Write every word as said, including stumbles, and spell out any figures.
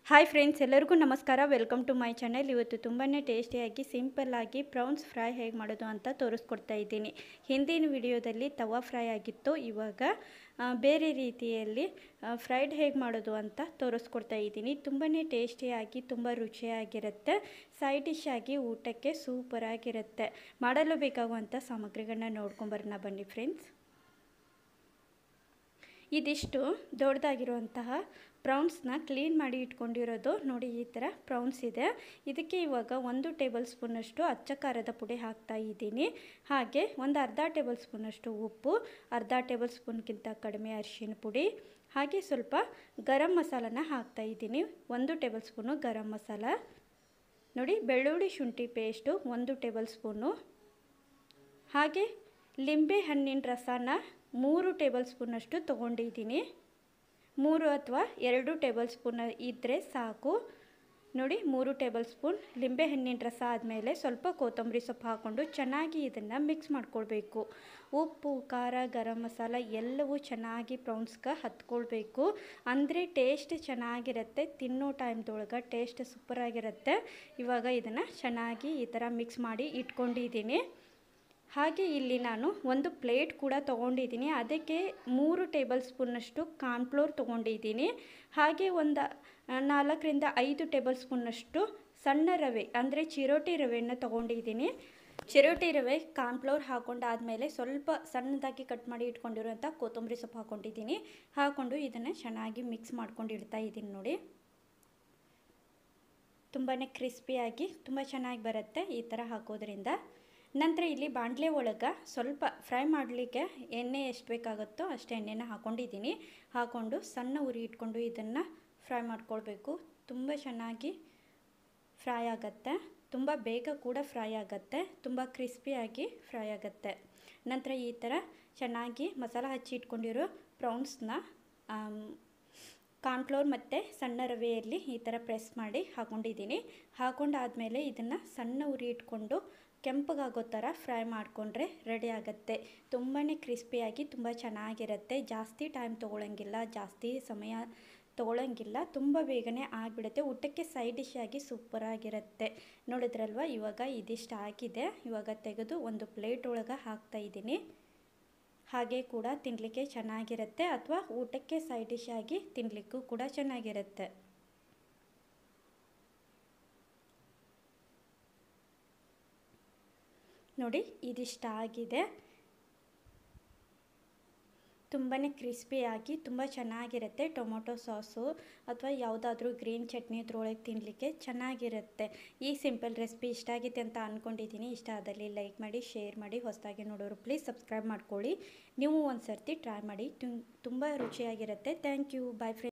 Hi friends, ಎಲ್ಲರಿಗೂ ನಮಸ್ಕಾರ. Welcome to my channel. ಇವತ್ತು ತುಂಬಾ ಟೇಸ್ಟಿಯಾಗಿ ಸಿಂಪಲ್ಲಾಗಿ ಪ್ರೌನ್ಸ್ ಫ್ರೈ ಹೇಗೆ ಮಾಡೋದು ಅಂತ ತೋರಿಸ್ಕೊಡ್ತಾ ಇದ್ದೀನಿ. ಹಿಂದಿನ ವಿಡಿಯೋದಲ್ಲಿ ತವಾ ಫ್ರೈ ಆಗಿತ್ತು. ಇವಾಗ ಬೇರೆ ರೀತಿಯಲ್ಲಿ ಫ್ರೈಡ್ ಹೇಗೆ ಮಾಡೋದು ಅಂತ ತೋರಿಸ್ಕೊಡ್ತಾ ಇದ್ದೀನಿ. ತುಂಬಾ ಟೇಸ್ಟಿಯಾಗಿ ತುಂಬ ರುಚಿಯಾಗಿರುತ್ತೆ. ಸೈಡ್ ಡಿಶ್ ಆಗಿ ಊಟಕ್ಕೆ ಸೂಪರಾಗಿರುತ್ತೆ. ಮಾಡಲು ಬೇಕಾಗುವಂಥ ಸಾಮಗ್ರಿಗಳನ್ನ ನೋಡ್ಕೊಂಬರೋಣ ಬನ್ನಿ ಫ್ರೆಂಡ್ಸ್. ಇದಿಷ್ಟು ದೊಡ್ಡದಾಗಿರುವಂತಹ ಪ್ರೌನ್ಸ್ನ ಕ್ಲೀನ್ ಮಾಡಿ ಇಟ್ಕೊಂಡಿರೋದು ನೋಡಿ. ಈ ಥರ ಪ್ರೌನ್ಸ್ ಇದೆ. ಇದಕ್ಕೆ ಇವಾಗ ಒಂದು ಟೇಬಲ್ ಸ್ಪೂನಷ್ಟು ಅಚ್ಚ ಖಾರದ ಪುಡಿ ಹಾಕ್ತಾ ಇದ್ದೀನಿ. ಹಾಗೆ ಒಂದು ಅರ್ಧ ಟೇಬಲ್ ಸ್ಪೂನಷ್ಟು ಉಪ್ಪು, ಅರ್ಧ ಟೇಬಲ್ ಸ್ಪೂನ್ಗಿಂತ ಕಡಿಮೆ ಅರಿಶಿನ ಪುಡಿ, ಹಾಗೆ ಸ್ವಲ್ಪ ಗರಂ ಮಸಾಲನ ಹಾಕ್ತಾ ಇದ್ದೀನಿ. ಒಂದು ಟೇಬಲ್ ಸ್ಪೂನು ಗರಂ ಮಸಾಲ ನೋಡಿ. ಬೆಳ್ಳುಳ್ಳಿ ಶುಂಠಿ ಪೇಸ್ಟು ಒಂದು ಟೇಬಲ್ ಸ್ಪೂನು, ಹಾಗೆ ಲಿಂಬೆ ಹಣ್ಣಿನ ರಸನ ಮೂರು ಟೇಬಲ್ ಸ್ಪೂನಷ್ಟು ತೊಗೊಂಡಿದ್ದೀನಿ. ಮೂರು ಅಥವಾ ಎರಡು ಟೇಬಲ್ ಸ್ಪೂನ್ ಇದ್ದರೆ ಸಾಕು ನೋಡಿ. ಮೂರು ಟೇಬಲ್ ಸ್ಪೂನ್ ಲಿಂಬೆ ಹಣ್ಣಿನ ರಸ ಆದಮೇಲೆ ಸ್ವಲ್ಪ ಕೊತ್ತಂಬರಿ ಸೊಪ್ಪು ಹಾಕ್ಕೊಂಡು ಚೆನ್ನಾಗಿ ಇದನ್ನು ಮಿಕ್ಸ್ ಮಾಡ್ಕೊಳ್ಬೇಕು. ಉಪ್ಪು, ಖಾರ, ಗರಂ ಮಸಾಲ ಎಲ್ಲವೂ ಚೆನ್ನಾಗಿ ಪ್ರೌನ್ಸ್ಗೆ ಹತ್ಕೊಳ್ಬೇಕು. ಅಂದರೆ ಟೇಸ್ಟ್ ಚೆನ್ನಾಗಿರುತ್ತೆ. ತಿನ್ನೋ ಟೈಮ್ದೊಳಗೆ ಟೇಸ್ಟ್ ಸೂಪರಾಗಿರುತ್ತೆ. ಇವಾಗ ಇದನ್ನು ಚೆನ್ನಾಗಿ ಈ ಥರ ಮಿಕ್ಸ್ ಮಾಡಿ ಇಟ್ಕೊಂಡಿದ್ದೀನಿ. ಹಾಗೆ ಇಲ್ಲಿ ನಾನು ಒಂದು ಪ್ಲೇಟ್ ಕೂಡ ತೊಗೊಂಡಿದ್ದೀನಿ. ಅದಕ್ಕೆ ಮೂರು ಟೇಬಲ್ ಸ್ಪೂನಷ್ಟು ಕಾರ್ನ್ಫ್ಲೋರ್ ತೊಗೊಂಡಿದ್ದೀನಿ. ಹಾಗೆ ಒಂದು ನಾಲ್ಕರಿಂದ ಐದು ಟೇಬಲ್ ಸ್ಪೂನಷ್ಟು ಸಣ್ಣ ರವೆ ಅಂದರೆ ಚಿರೋಟಿ ರವೆಯನ್ನು ತೊಗೊಂಡಿದ್ದೀನಿ. ಚಿರೋಟಿ ರವೆ ಕಾರ್ನ್ಫ್ಲೋರ್ ಹಾಕೊಂಡಾದಮೇಲೆ ಸ್ವಲ್ಪ ಸಣ್ಣದಾಗಿ ಕಟ್ ಮಾಡಿ ಇಟ್ಕೊಂಡಿರುವಂಥ ಕೊತ್ತಂಬರಿ ಸೊಪ್ಪು ಹಾಕ್ಕೊಂಡಿದ್ದೀನಿ. ಹಾಕ್ಕೊಂಡು ಇದನ್ನು ಚೆನ್ನಾಗಿ ಮಿಕ್ಸ್ ಮಾಡ್ಕೊಂಡು ಇಡ್ತಾ ಇದ್ದೀನಿ ನೋಡಿ. ತುಂಬಾ ಕ್ರಿಸ್ಪಿಯಾಗಿ ತುಂಬ ಚೆನ್ನಾಗಿ ಬರುತ್ತೆ ಈ ಥರ ಹಾಕೋದ್ರಿಂದ. ನಂತರ ಇಲ್ಲಿ ಬಾಣಲೆ ಒಳಗೆ ಸ್ವಲ್ಪ ಫ್ರೈ ಮಾಡಲಿಕ್ಕೆ ಎಣ್ಣೆ ಎಷ್ಟು ಬೇಕಾಗುತ್ತೋ ಅಷ್ಟು ಎಣ್ಣೆನ ಹಾಕ್ಕೊಂಡಿದ್ದೀನಿ. ಹಾಕ್ಕೊಂಡು ಸಣ್ಣ ಉರಿ ಇಟ್ಕೊಂಡು ಇದನ್ನು ಫ್ರೈ ಮಾಡ್ಕೊಳ್ಬೇಕು. ತುಂಬ ಚೆನ್ನಾಗಿ ಫ್ರೈ ಆಗುತ್ತೆ. ತುಂಬ ಬೇಗ ಕೂಡ ಫ್ರೈ ಆಗುತ್ತೆ. ತುಂಬ ಕ್ರಿಸ್ಪಿಯಾಗಿ ಫ್ರೈ ಆಗುತ್ತೆ. ನಂತರ ಈ ಥರ ಚೆನ್ನಾಗಿ ಮಸಾಲ ಹಚ್ಚಿ ಇಟ್ಕೊಂಡಿರೋ ಪ್ರೌನ್ಸ್ನ ಕಾರ್ನ್ಫ್ಲೋರ್ ಮತ್ತು ಸಣ್ಣ ರವೆಯಲ್ಲಿ ಈ ಥರ ಪ್ರೆಸ್ ಮಾಡಿ ಹಾಕ್ಕೊಂಡಿದ್ದೀನಿ. ಹಾಕೊಂಡಾದಮೇಲೆ ಇದನ್ನು ಸಣ್ಣ ಉರಿ ಇಟ್ಕೊಂಡು ಕೆಂಪಗಾಗೋ ಥರ ಫ್ರೈ ಮಾಡಿಕೊಂಡ್ರೆ ರೆಡಿ ಆಗುತ್ತೆ. ತುಂಬಾ ಕ್ರಿಸ್ಪಿಯಾಗಿ ತುಂಬ ಚೆನ್ನಾಗಿರುತ್ತೆ. ಜಾಸ್ತಿ ಟೈಮ್ ತೊಗೊಳಂಗಿಲ್ಲ, ಜಾಸ್ತಿ ಸಮಯ ತೊಗೊಳಂಗಿಲ್ಲ. ತುಂಬ ಬೇಗನೆ ಆಗಿಬಿಡುತ್ತೆ. ಊಟಕ್ಕೆ ಸೈಡ್ ಡಿಶ್ ಆಗಿ ಸೂಪರಾಗಿರುತ್ತೆ. ನೋಡಿದ್ರಲ್ವ, ಇವಾಗ ಇದಿಷ್ಟು ಆಗಿದೆ. ಇವಾಗ ತೆಗೆದು ಒಂದು ಪ್ಲೇಟ್ ಒಳಗೆ ಹಾಕ್ತಾ ಇದ್ದೀನಿ. ಹಾಗೆ ಕೂಡ ತಿನ್ನಲಿಕ್ಕೆ ಚೆನ್ನಾಗಿರುತ್ತೆ, ಅಥವಾ ಊಟಕ್ಕೆ ಸೈಡ್ ಡಿಶ್ ಆಗಿ ತಿನ್ನಲಿಕ್ಕೂ ಕೂಡ ಚೆನ್ನಾಗಿರುತ್ತೆ. ನೋಡಿ, ಇದಿಷ್ಟ ಆಗಿದೆ. ತುಂಬಾ ಕ್ರಿಸ್ಪಿಯಾಗಿ ತುಂಬ ಚೆನ್ನಾಗಿರುತ್ತೆ. ಟೊಮೊಟೊ ಸಾಸು ಅಥವಾ ಯಾವುದಾದ್ರೂ ಗ್ರೀನ್ ಚಟ್ನಿ ಇದ್ರೊಳಗೆ ತಿನ್ನಲಿಕ್ಕೆ ಚೆನ್ನಾಗಿರುತ್ತೆ. ಈ ಸಿಂಪಲ್ ರೆಸಿಪಿ ಇಷ್ಟ ಆಗಿದೆ ಅಂತ ಅಂದ್ಕೊಂಡಿದ್ದೀನಿ. ಇಷ್ಟ ಆದಲ್ಲಿ ಲೈಕ್ ಮಾಡಿ, ಶೇರ್ ಮಾಡಿ. ಹೊಸದಾಗಿ ನೋಡೋರು ಪ್ಲೀಸ್ ಸಬ್ಸ್ಕ್ರೈಬ್ ಮಾಡ್ಕೊಳ್ಳಿ. ನೀವು ಒಂದು ಸರ್ತಿ ಟ್ರೈ ಮಾಡಿ. ತುಂಬ ರುಚಿಯಾಗಿರುತ್ತೆ. Thank you. Bye friends.